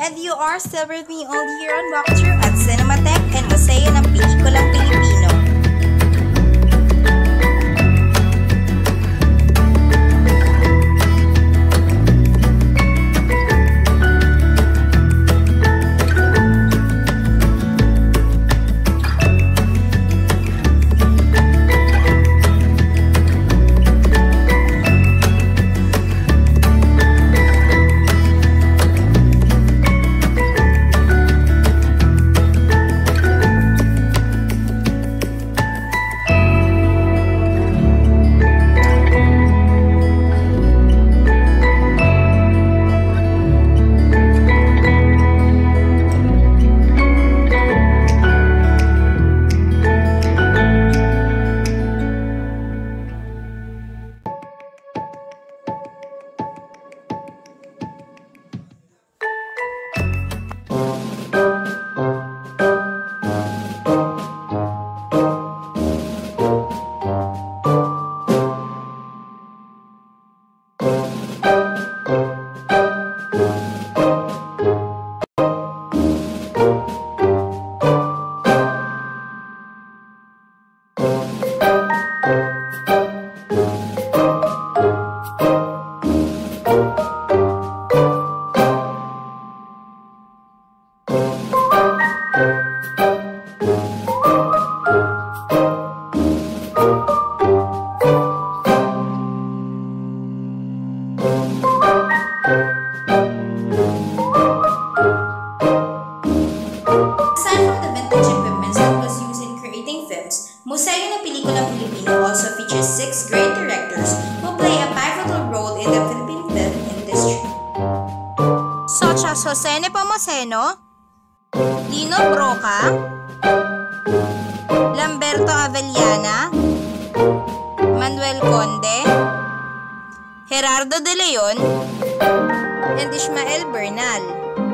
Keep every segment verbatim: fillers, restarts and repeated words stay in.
And you are still with me all year on Walkthrough at Cinematheque and Museo ng Pelikulang Pilipino. Museo ng Pelikulang Pilipino also features six great directors who play a pivotal role in the Philippine film industry, such as Jose Nepomuceno, Lino Brocka, Lamberto Avellana, Manuel Conde, Gerardo De Leon, and Ishmael Bernal.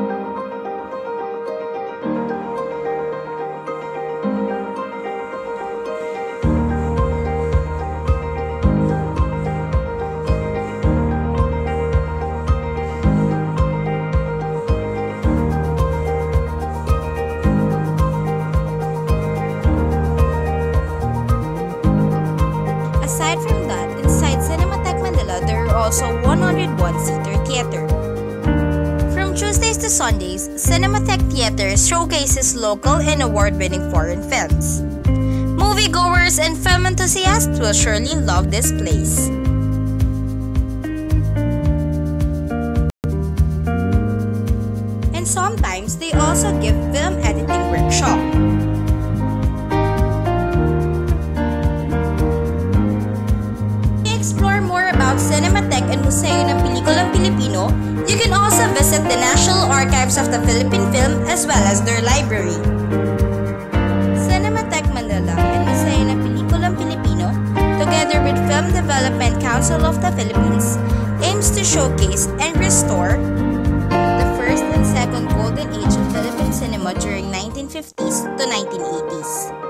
Aside from that, inside Cinematheque Manila, there are also one hundred one seater theater. From Tuesdays to Sundays, Cinematheque Theater showcases local and award-winning foreign films. Moviegoers and film enthusiasts will surely love this place. And sometimes, they also give film editing workshop. Explore more about Cinematheque and Museo ng Pelikulang Pilipino, you can also visit the National Archives of the Philippine Film as well as their library. Cinematheque Manila and Museo ng Pelikulang Pilipino, together with Film Development Council of the Philippines, aims to showcase and restore the first and second golden age of Philippine cinema during nineteen fifties to nineteen eighties.